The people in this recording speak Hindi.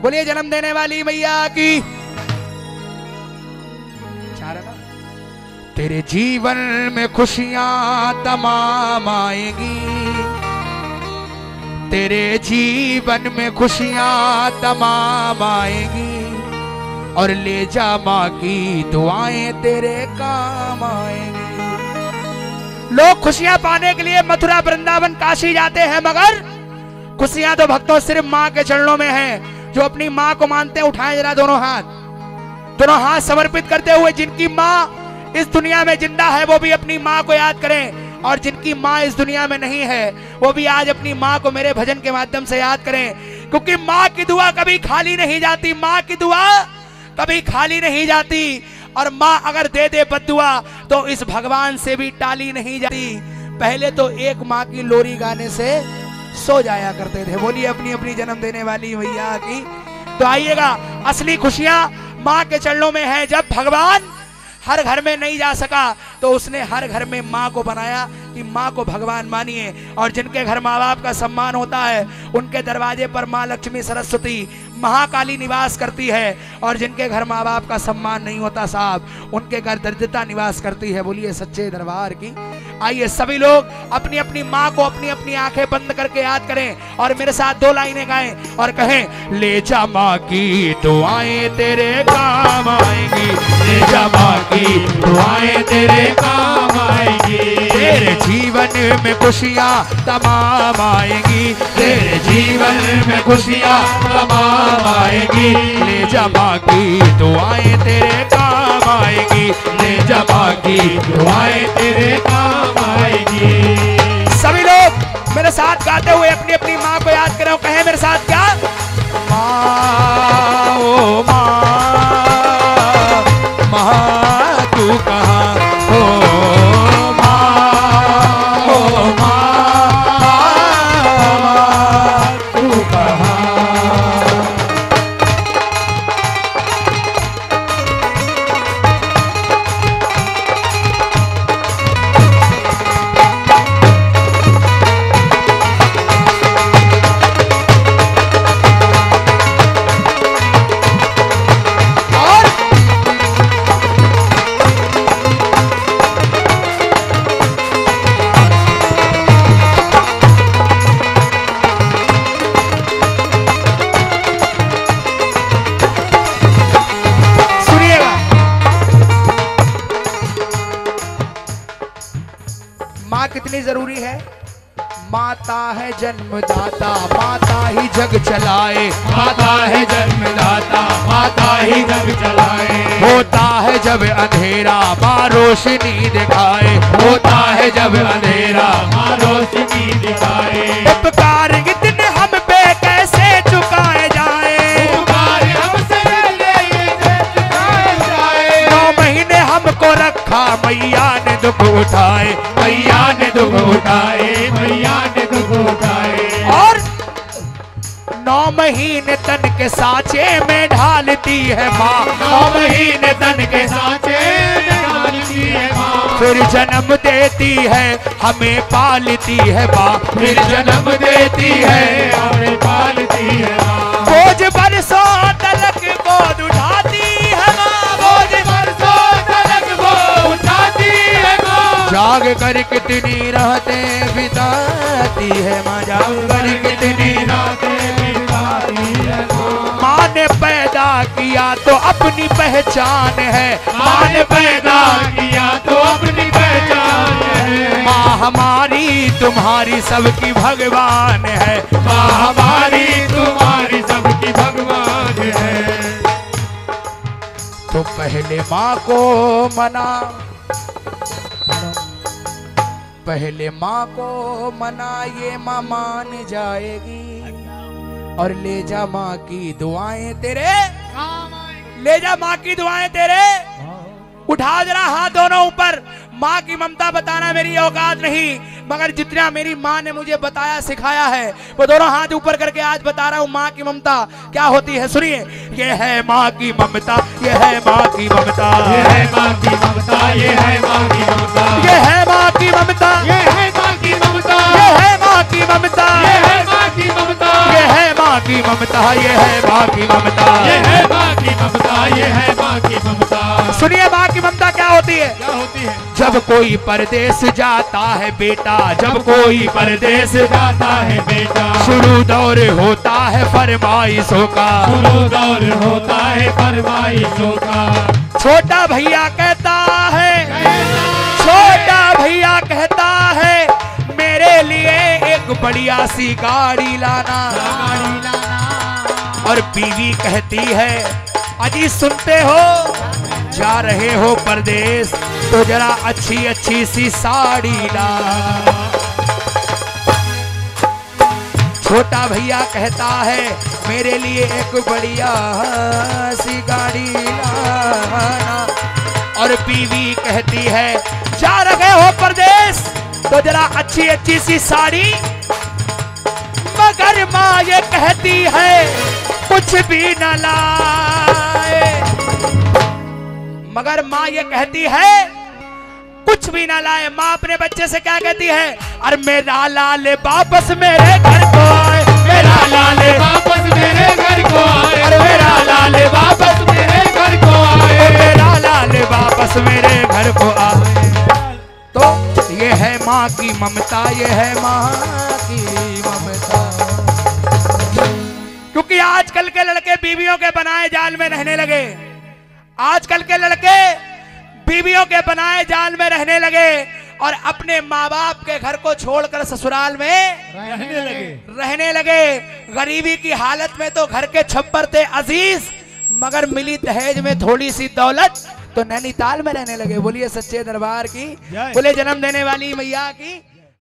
बोलिए जन्म देने वाली मैया की। तेरे जीवन में खुशियां तमाम आएंगी, तेरे जीवन में खुशियां तमाम आएंगी, और ले जा माँ की दुआएं तेरे काम आएंगी। लोग खुशियां पाने के लिए मथुरा वृंदावन काशी जाते हैं, मगर खुशियां तो भक्तों सिर्फ माँ के चरणों में है। जो अपनी माँ को मानते हैं उठाएं जरा दोनों हाथ समर्पित करते हुए। जिनकी माँ इस दुनिया में जिंदा है वो भी अपनी माँ को याद करें, और जिनकी माँ इस दुनिया में नहीं है वो भी आज अपनी माँ को मेरे भजन के माध्यम से याद करें, क्योंकि माँ की दुआ कभी खाली नहीं जाती। माँ की दुआ कभी खाली नहीं जाती, और माँ अगर दे दे बद्दुआ तो इस भगवान से भी टाली नहीं जाती। पहले तो एक माँ की लोरी गाने से सो जाया करते थे। बोलिए अपनी अपनी जन्म देने वाली मैया की। तो आइएगा, असली खुशियां माँ के चरणों में है। जब भगवान हर घर में नहीं जा सका तो उसने हर घर में माँ को बनाया कि माँ को भगवान मानिए। और जिनके घर माँ बाप का सम्मान होता है उनके दरवाजे पर माँ लक्ष्मी सरस्वती महाकाली निवास करती है, और जिनके घर माँ बाप का सम्मान नहीं होता साहब उनके घर दरिद्रता निवास करती है। बोलिए सच्चे दरबार की। आइए सभी लोग अपनी अपनी माँ को अपनी अपनी आंखें बंद करके याद करें और मेरे साथ 2 लाइनें गाएं और कहें, ले जा माँ की दुआएं तेरे काम आएंगी, ले जा माँ की दुआएं तेरे काम आएंगी, तेरे जीवन में खुशियाँ तमाम आएंगी, तेरे जीवन में खुशियाँ तमाम आएंगी, ले जा माँ की दुआएं तेरे काम आएंगी, ले जा माँ की दुआएं तेरे काम आएंगी। सभी लोग मेरे साथ गाते हुए अपनी अपनी माँ को याद करें, कहें मेरे साथ क्या, माँ ओ माँ, माँ तू कहाँ हो, माँ ओ माँ, तू कहाँ। कितनी जरूरी है। माता है जन्मदाता, माता ही जग चलाए, माता है जन्मदाता, माता ही जग चलाए, होता है जब अंधेरा माँ रोशनी दिखाए, होता है जब अंधेरा माँ रोशनी दिखाए, उपकार इतने हम पे कैसे चुकाए जाए, उपकार हमसे चुकाए जाए, 9 महीने हमको रखा मैया ने दुख उठाए, मैया ने दुख उठाए, मैया ने दुख उठाए, और 9 महीने तन के सांचे में ढालती है माँ, 9 महीने तन के सांचे में ढालती है माँ, फिर जन्म देती है हमें पालती है माँ, फिर जन्म देती है हमें पालती है माँ, बोझ बरसों तलक गोद उठाती है माँ, बोझ बरसों तलक वो उठाती है माँ, जाग कर कितनी रातें बिताती है माँ, जाग कर कितनी रातें बिताती है माँ, माँ ने पैदा किया तो अपनी पहचान है, माँ ने पैदा किया तो अपनी पहचान है, माँ हमारी तुम्हारी सबकी भगवान है, माँ हमारी तुम्हारी सबकी भगवान है। तो पहले माँ को मना, पहले माँ को मना, ये माँ मान जाएगी, और ले जा माँ की दुआएं तेरे, ले जा माँ की दुआएं तेरे, उठा जरा हाथ दोनों ऊपर। माँ की ममता बताना मेरी औकात नहीं, मगर जितना मेरी माँ ने मुझे बताया सिखाया है वो दोनों हाथ ऊपर करके आज बता रहा हूँ माँ की ममता क्या होती है। सुनिए, ये है माँ की ममता, ये है माँ की ममता, ये है माँ की ममता, ये है माँ की ममता, ये है माँ की ममता, ये है माँ की ममता, ये है माँ की ममता, ये है माँ की ममता, ये है माँ की ममता, ये है माँ की ममता, ये है माँ की ममता, ये है माँ की ममता। सुनिए माँ की ममता क्या होती है। क्या होती है? जब कोई परदेश जाता है बेटा, जब कोई परदेश जाता है बेटा, शुरू दौर होता है फरमाइशों का, शुरू दौर होता है फरमाइशों का। छोटा भैया कहता है, छोटा भैया कहता है मेरे लिए एक बढ़िया सी गाड़ी लाना, और बीवी कहती है अजी सुनते हो, जा रहे हो परदेश तो जरा अच्छी अच्छी सी साड़ी ला। छोटा भैया कहता है मेरे लिए एक बढ़िया सी गाड़ी लाना, और बीवी कहती है जा रहे हो परदेश तो जरा अच्छी अच्छी सी साड़ी। मगर माँ ये कहती है कुछ भी न लाए, मगर माँ ये कहती है कुछ भी ना लाए। माँ अपने बच्चे से क्या कहती है, अरे मेरा लाल वापस मेरे घर को आए, मेरा लाल वापस मेरे घर को आए, अरे मेरा लाल वापस मेरे घर को आए, मेरा लाल वापस मेरे घर को आए। तो ये है माँ की ममता, ये है माँ की ममता। क्योंकि आजकल के लड़के बीवियों के बनाए जाल में रहने लगे, आजकल के लड़के बीवियों के बनाए जाल में रहने लगे और अपने माँ बाप के घर को छोड़कर ससुराल में रहने लगे। गरीबी की हालत में तो घर के छप्पर थे अजीज, मगर मिली दहेज में थोड़ी सी दौलत तो नैनीताल में रहने लगे। बोलिए सच्चे दरबार की, बोले जन्म देने वाली मैया की।